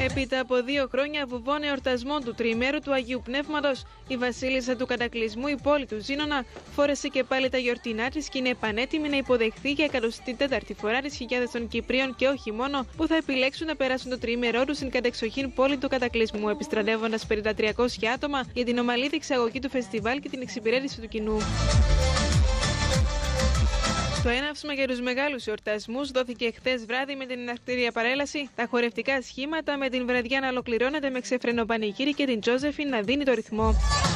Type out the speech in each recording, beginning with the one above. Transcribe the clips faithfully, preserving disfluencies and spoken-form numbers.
Έπειτα από δύο χρόνια βουβών εορτασμών του τριημέρου του Αγίου Πνεύματος, η βασίλισσα του Κατακλυσμού, η πόλη του Ζήνωνα, φόρεσε και πάλι τα γιορτινά της και είναι πανέτοιμη να υποδεχθεί για εκατοστή τέταρτη φορά τις χιλιάδες των Κυπρίων και όχι μόνο, που θα επιλέξουν να περάσουν το τριήμερό του στην κατεξοχήν πόλη του Κατακλυσμού, επιστρατεύοντας περί τα τριακόσια άτομα για την ομαλή διεξαγωγή του φεστιβάλ και την εξυπηρέτηση του κοινού. Το έναυσμα για τους μεγάλους εορτασμούς δόθηκε χθες βράδυ με την εναρκτήρια παρέλαση, τα χορευτικά σχήματα με την βραδιά να ολοκληρώνεται με ξέφρενο πανηγύρι και την Τζόζεφιν να δίνει το ρυθμό.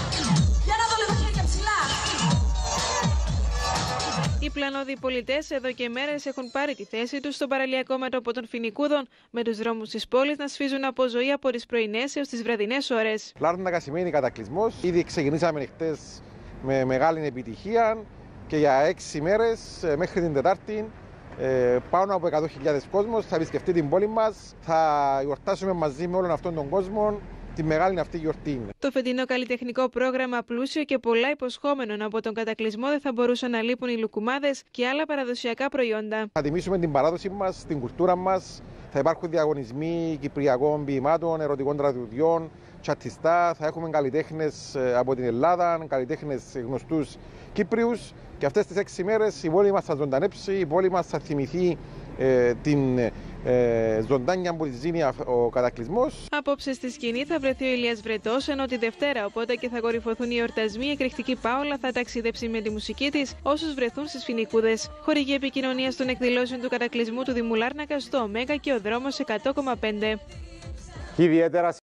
Οι πλανώδοι πολιτές εδώ και μέρες έχουν πάρει τη θέση τους στο παραλιακό μέτωπο των Φοινικούδων, με τους δρόμους της πόλης να σφίζουν από ζωή από τις πρωινές έως τις βραδινές ώρες. Λάρνακα σημαίνει κατακλυσμός. Ήδη ξεκινήσαμε χτες με μεγάλη επιτυχία και για έξι μέρες μέχρι την Τετάρτη πάνω από εκατό χιλιάδες κόσμος θα επισκεφτεί την πόλη μας. Θα γιορτάσουμε μαζί με όλον αυτόν τον κόσμο τη μεγάλη αυτή γιορτή. Το φετινό καλλιτεχνικό πρόγραμμα, πλούσιο και πολλά υποσχόμενο από τον Κατακλυσμό, δεν θα μπορούσαν να λείπουν οι λουκουμάδες και άλλα παραδοσιακά προϊόντα. Θα τιμήσουμε την παράδοση μας, την κουλτούρα μας. Θα υπάρχουν διαγωνισμοί κυπριακών ποιημάτων, ερωτικών τραγουδιών, τσατιστά. Θα έχουμε καλλιτέχνες από την Ελλάδα, καλλιτέχνες γνωστούς Κύπριους. Και αυτές τις έξι μέρες η πόλη μας θα ζωντανέψει, η πόλη μας θα θυμηθεί ε, την ε, ζωντάνια που της δίνει ο Κατακλυσμός. Απόψε στη σκηνή θα βρεθεί ο Ηλίας Βρετός, ενώ τη Δευτέρα, οπότε και θα κορυφωθούν οι εορτασμοί, η εκρηκτική Πάολα θα ταξιδέψει με τη μουσική της όσους βρεθούν στις Φοινικούδες. Χορηγή επικοινωνίας των εκδηλώσεων του Κατακλυσμού του Δήμου Λάρνακα στο Ωμέγα και ο δρόμος εκατό κόμμα πέντε. Ιδιαίτερα